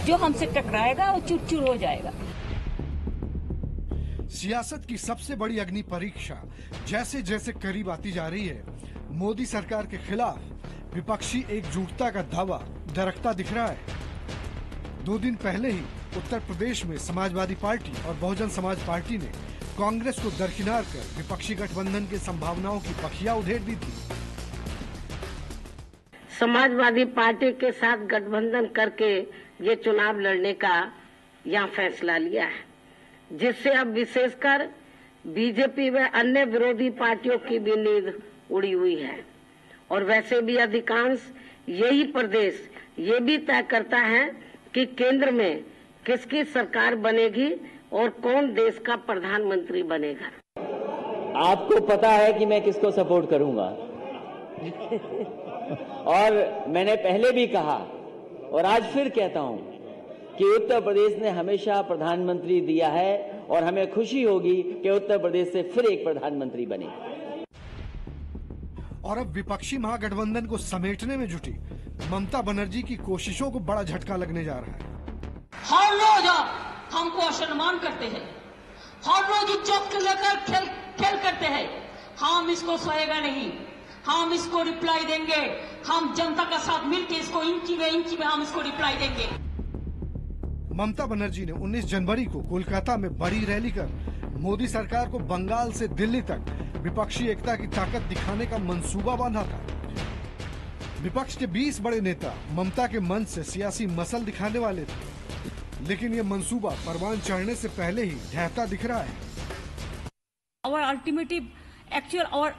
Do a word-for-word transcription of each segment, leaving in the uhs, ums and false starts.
जो हमसे टकराएगा वो चूर चूर हो जाएगा। सियासत की सबसे बड़ी अग्नि परीक्षा जैसे जैसे करीब आती जा रही है, मोदी सरकार के खिलाफ विपक्षी एकजुटता का दावा दरकता दिख रहा है। दो दिन पहले ही उत्तर प्रदेश में समाजवादी पार्टी और बहुजन समाज पार्टी ने कांग्रेस को दरकिनार कर विपक्षी गठबंधन की संभावनाओं की पखियां उधेड़ दी थी। समाजवादी पार्टी के साथ गठबंधन करके ये चुनाव लड़ने का यहाँ फैसला लिया है, जिससे अब विशेषकर बीजेपी व अन्य विरोधी पार्टियों की भी नींद उड़ी हुई है। और वैसे भी अधिकांश यही प्रदेश ये भी तय करता है कि केंद्र में किसकी सरकार बनेगी और कौन देश का प्रधानमंत्री बनेगा। आपको पता है कि मैं किसको सपोर्ट करूंगा और मैंने पहले भी कहा और आज फिर कहता हूं कि उत्तर प्रदेश ने हमेशा प्रधानमंत्री दिया है और हमें खुशी होगी कि उत्तर प्रदेश से फिर एक प्रधानमंत्री बने। और अब विपक्षी महागठबंधन को समेटने में जुटी ममता बनर्जी की कोशिशों को बड़ा झटका लगने जा रहा है। हर रोज हमको असम्मान करते हैं, हर रोज इज्जत को लेकर खेल खेल करते हैं। हम इसको सहेगा नहीं, हम इसको रिप्लाई देंगे। हम जनता का साथ मिलकर इसको इंची में इंची में हम इसको रिप्लाई देंगे। ममता बनर्जी ने उन्नीस जनवरी को कोलकाता में बड़ी रैली कर मोदी सरकार को बंगाल से दिल्ली तक विपक्षी एकता की ताकत दिखाने का मंसूबा बांधा था। विपक्ष के बीस बड़े नेता ममता के मंच से सियासी मसल दिखाने वाले थे, लेकिन ये मंसूबा परवान चढ़ने से पहले ही ढहता दिख रहा है। Our ultimative, actual, our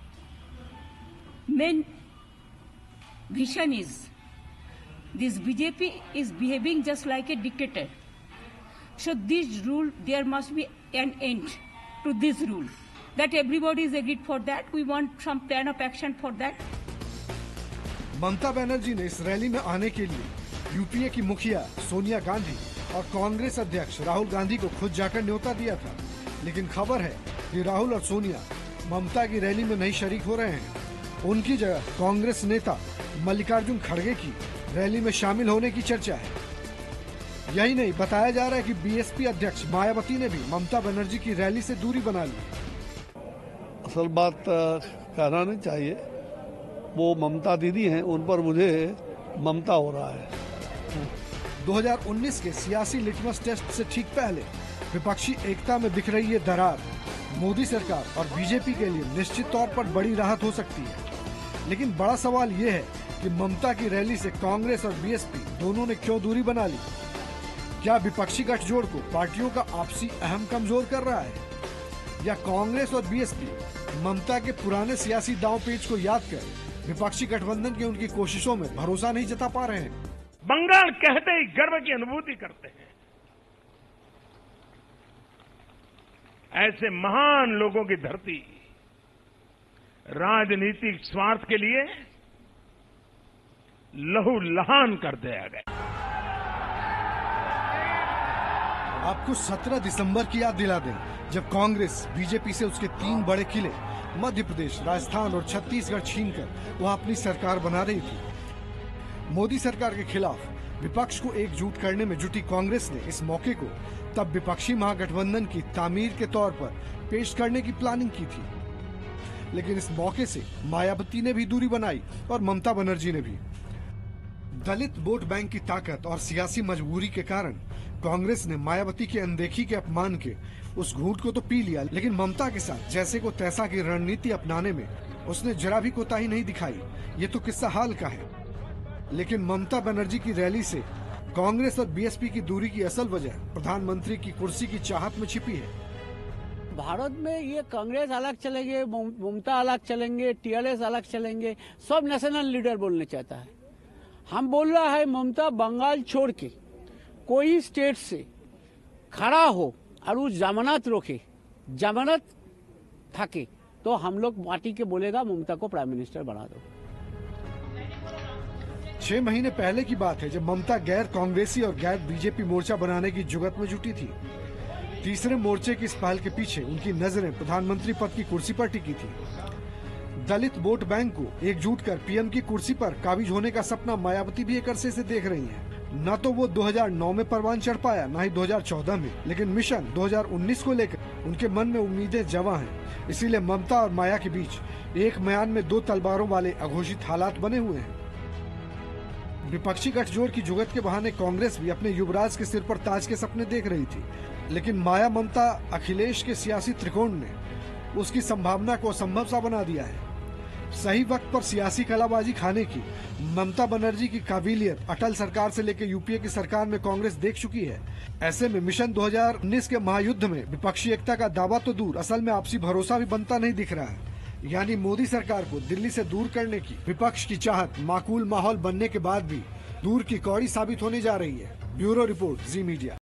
main vision is this B J P is behaving just like a dictator. So this rule, there must be an end to this rule. That everybody is agreed for that. We want some plan of action for that. Mamata Banerjee ने इस rally में आने के लिए UPA की मुखिया सोनिया गांधी और कांग्रेस अध्यक्ष राहुल गांधी को खुद जाकर न्योता दिया था, लेकिन खबर है कि राहुल और सोनिया ममता की रैली में नहीं शरीक हो रहे हैं। उनकी जगह कांग्रेस नेता मल्लिकार्जुन खड़गे की रैली में शामिल होने की चर्चा है। यही नहीं, बताया जा रहा है कि बीएसपी अध्यक्ष मायावती ने भी ममता बनर्जी की रैली से दूरी बना ली। असल बात कहना नहीं चाहिए, वो ममता दीदी हैं, उन पर मुझे ममता हो रहा है। दो हज़ार उन्नीस के सियासी लिटमस टेस्ट से ठीक पहले विपक्षी एकता में दिख रही ये दरार मोदी सरकार और बीजेपी के लिए निश्चित तौर पर बड़ी राहत हो सकती है। लेकिन बड़ा सवाल ये है कि ममता की रैली से कांग्रेस और बीएसपी दोनों ने क्यों दूरी बना ली? क्या विपक्षी गठजोड़ को पार्टियों का आपसी अहम कमजोर कर रहा है, या कांग्रेस और बीएसपी ममता के पुराने सियासी दांव पेच को याद कर विपक्षी गठबंधन की उनकी कोशिशों में भरोसा नहीं जता पा रहे हैं? बंगाल कहते ही गर्व की अनुभूति करते हैं। ऐसे महान लोगों की धरती राजनीतिक स्वार्थ के लिए लहू लहान कर दिया गया। आपको सत्रह दिसंबर की याद दिला दें, जब कांग्रेस बीजेपी से उसके तीन बड़े किले मध्य प्रदेश, राजस्थान और छत्तीसगढ़ छीनकर वह अपनी सरकार बना रही थी। मोदी सरकार के खिलाफ विपक्ष को एकजुट करने में जुटी कांग्रेस ने इस मौके को तब विपक्षी महागठबंधन की तामीर के तौर पर पेश करने की प्लानिंग की थी। लेकिन इस मौके से मायावती ने भी दूरी बनाई और ममता बनर्जी ने भी। दलित वोट बैंक की ताकत और सियासी मजबूरी के कारण कांग्रेस ने मायावती की अनदेखी के अपमान के उस घूंट को तो पी लिया, लेकिन ममता के साथ जैसे को तैसा की रणनीति अपनाने में उसने जरा भी कोताही नहीं दिखाई। ये तो किस्सा हाल का है। लेकिन ममता बनर्जी की रैली से कांग्रेस और बीएसपी की दूरी की असल वजह प्रधानमंत्री की कुर्सी की चाहत में छिपी है। भारत में ये कांग्रेस अलग चलेंगे, ममता अलग चलेंगे, टीआरएस अलग चलेंगे, सब नेशनल लीडर बोलने चाहता है। हम बोल रहा है ममता बंगाल छोड़ के कोई स्टेट से खड़ा हो और उस जमानत रोके, जमानत थके, तो हम लोग पार्टी के बोलेगा ममता को प्राइम मिनिस्टर बना दो। छह महीने पहले की बात है जब ममता गैर कांग्रेसी और गैर बीजेपी मोर्चा बनाने की जुगत में जुटी थी। तीसरे मोर्चे की इस पहल के पीछे उनकी नजरें प्रधानमंत्री पद की कुर्सी पर टिकी थी। दलित वोट बैंक को एकजुट कर पीएम की कुर्सी पर काबिज होने का सपना मायावती भी एक अरसे से देख रही हैं। न तो वो दो हज़ार नौ में परवान चढ़ पाया, न ही दो हज़ार चौदह में, लेकिन मिशन दो हज़ार उन्नीस को लेकर उनके मन में उम्मीदें जवां हैं। इसीलिए ममता और माया के बीच एक म्यान में दो तलवारों वाले अघोषित हालात बने हुए हैं। विपक्षी गठजोड़ की जुगत के बहाने कांग्रेस भी अपने युवराज के सिर पर ताज के सपने देख रही थी, लेकिन माया ममता अखिलेश के सियासी त्रिकोण ने उसकी संभावना को असंभव सा बना दिया है। सही वक्त पर सियासी कलाबाजी खाने की ममता बनर्जी की काबिलियत अटल सरकार से लेकर यूपीए की सरकार में कांग्रेस देख चुकी है। ऐसे में मिशन दो हज़ार उन्नीस के महायुद्ध में विपक्षी एकता का दावा तो दूर, असल में आपसी भरोसा भी बनता नहीं दिख रहा है। यानी मोदी सरकार को दिल्ली से दूर करने की विपक्ष की चाहत माकूल माहौल बनने के बाद भी दूर की कौड़ी साबित होने जा रही है। Bureau report, Zee media.